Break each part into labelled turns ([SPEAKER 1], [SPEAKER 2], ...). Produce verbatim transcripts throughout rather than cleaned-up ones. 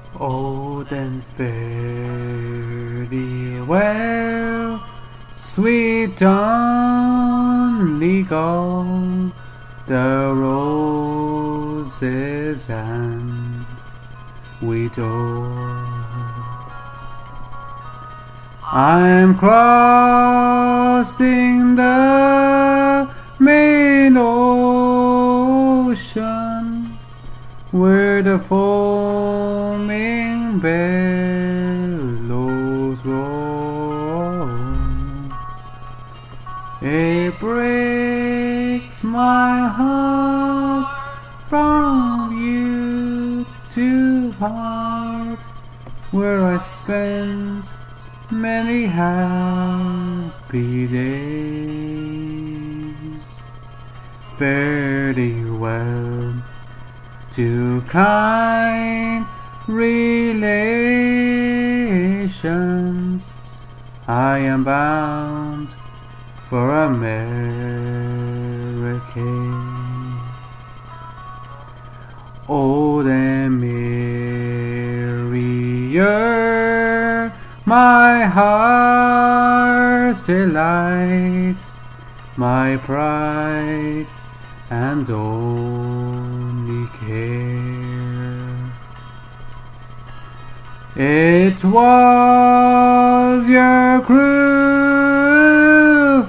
[SPEAKER 1] Old and fare thee well, sweet Dungloe, the roses and widow. I'm crossing the main ocean, where the foaming billows roll. It breaks my heart from you to part, where I spent many happy days. Fare thee well to kind relations. I am bound for America. Old and merrier, my heart's delight, my pride and only care. It was your cruel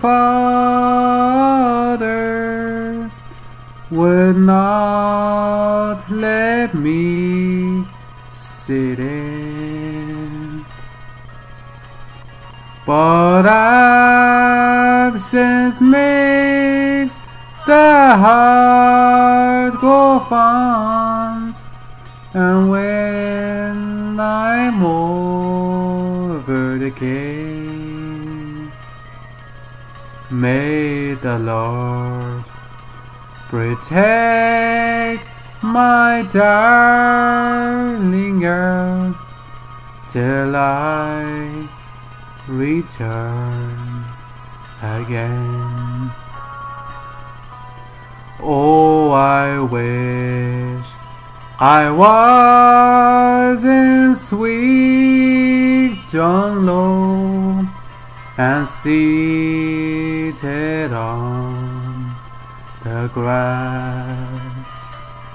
[SPEAKER 1] father would not let me sit in, but absence makes the heart go fond, and when I'm over the gate, may the Lord protect my darling girl till I return again. Oh, I wish I was in sweet Dungloe and seated on the grass,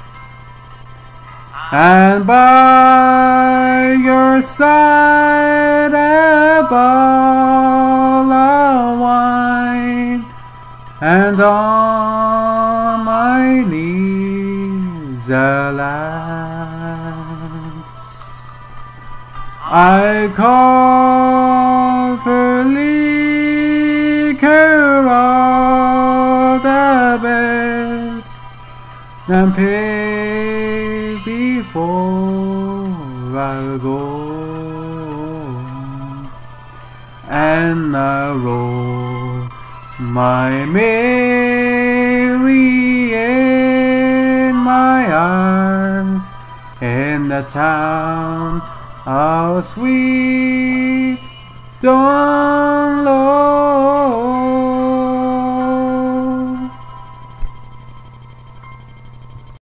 [SPEAKER 1] and by your side a bottle of wine, and on my knees alas I call for liquor of the best, and pay before I go, and I roll my Mary in my arms in the town of sweet Dungloe.